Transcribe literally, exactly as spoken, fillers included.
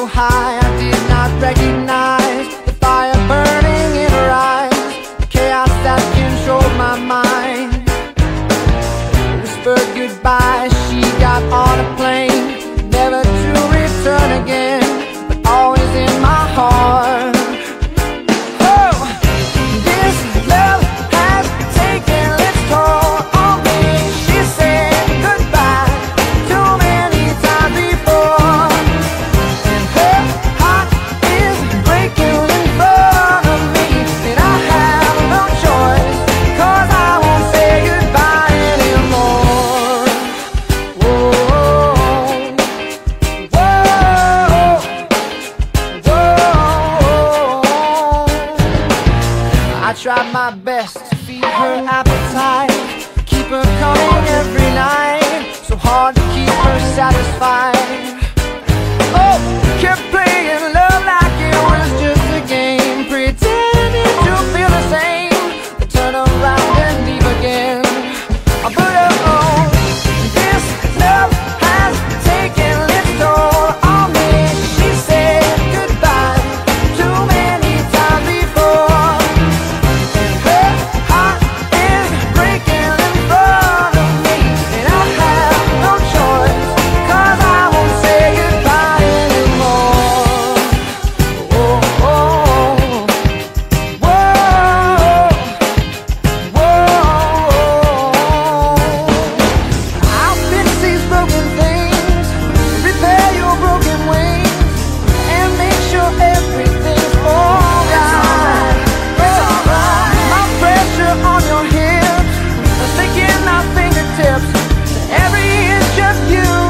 so high I did not recognize the fire burning in her eyes, the chaos that controlled my mind. Whispered goodbye, she got on a plane, never to return again, but always in my heart. Oh, this love has taken its toll on me. She said goodbye too many times before, and her heart is breaking in front of me, and I have no choice, 'cause I won't say goodbye anymore. Whoa, whoa, whoa. I tried my best to feed her appetite, keep her coming every night, so hard to keep her satisfied. Oh, kept playing love like it was just a game, pretending to feel the same, but turn around and leave again. I put her on. This love has taken its toll on me. She said goodbye too many times before, and her heart is breaking in front of me, and I have no choice, 'cause I won't say goodbye anymore. Oh, oh, whoa, whoa. I'll fix these broken things, repair your broken wings, and make sure everything's alright. It's alright. My pressure on your hips, I'm sticking my fingertips to every inch of you.